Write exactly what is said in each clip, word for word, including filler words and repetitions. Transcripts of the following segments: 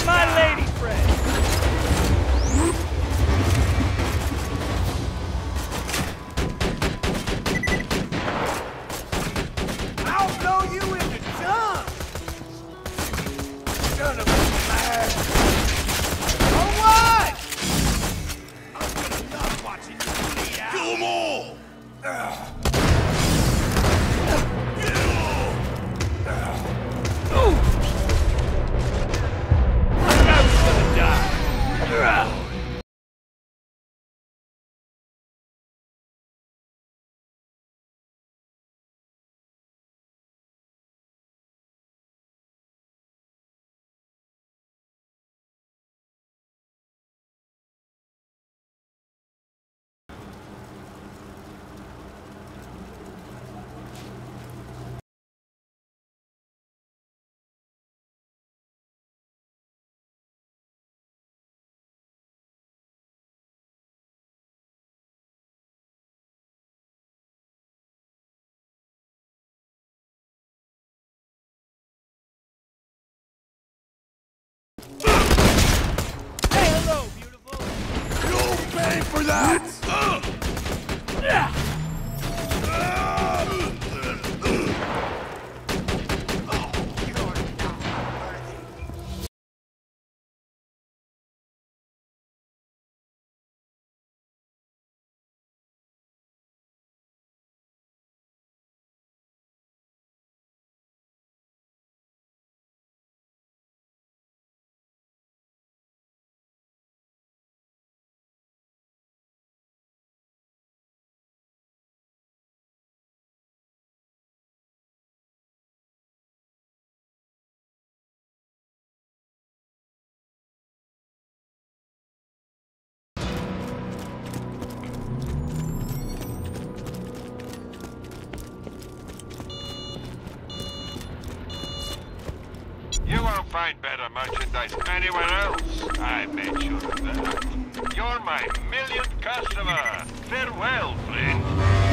Meet my lady friend. I'll blow you into chunks! Son of a man! For what? I'm gonna love watching you bleed out! Kill them all! Ugh. Hey, hello, beautiful. You'll pay for that! Yeah. You won't find better merchandise anywhere else. I made sure of that. You're my millionth customer. Farewell, friend.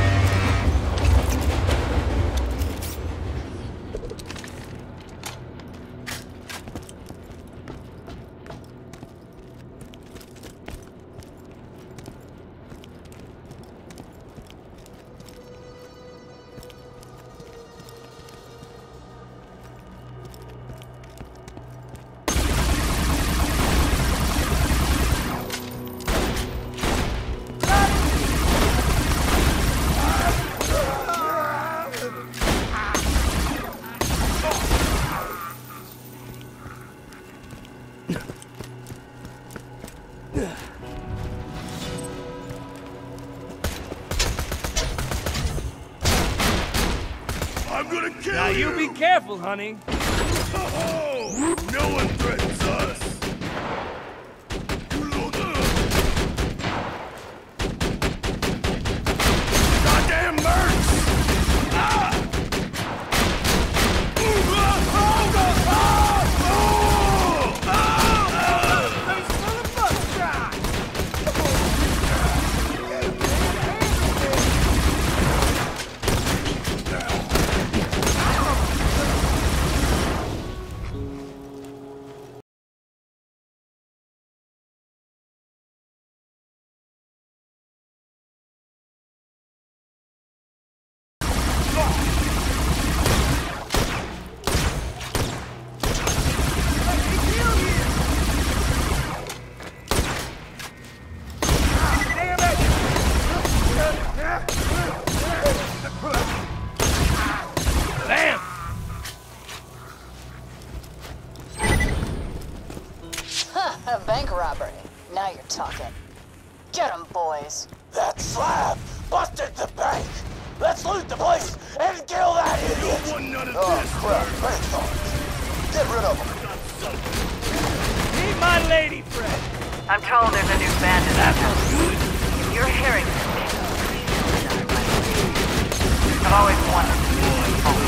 I'm gonna kill Now you! you be careful, honey. Oh, no one threatens us! You little... Goddamn mercs! Ah! Ooh, ah, oh, ah, oh, oh, ah! Face full of buckshot! Bam! A bank robbery. Now you're talking. Get 'em, boys. That slab busted the bank! Let's loot the place and kill that idiot! You want none of oh, this, crap. Bank thugs. Get rid of them. Meet my lady friend. I'm told there's a new bandit. That was good. If you're hearing this, I've always wanted to see you home.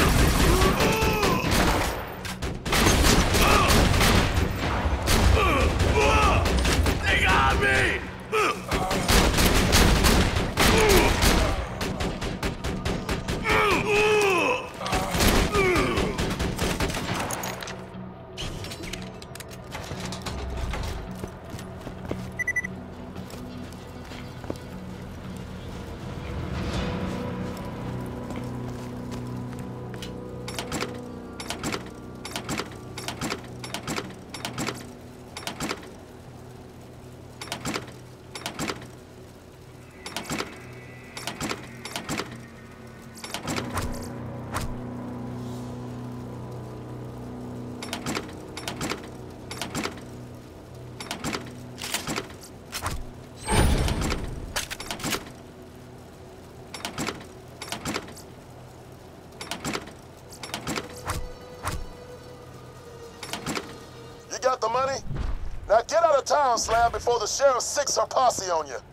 They got me! got the money? Now get out of town, Slab, before the sheriff sicks her posse on you.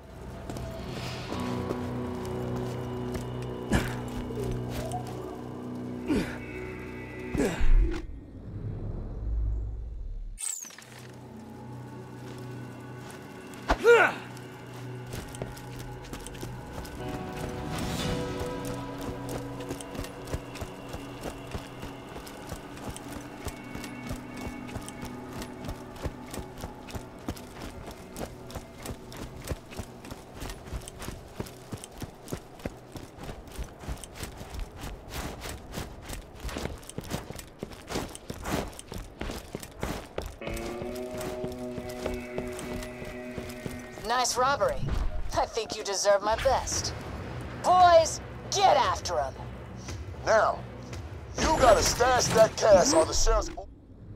Nice robbery. I think you deserve my best. Boys, get after him. Now, you gotta stash that cash or the sheriff's boys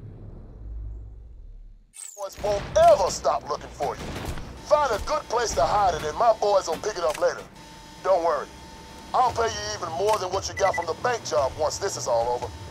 won't ever stop looking for you. Find a good place to hide it and my boys will pick it up later. Don't worry. I'll pay you even more than what you got from the bank job once this is all over.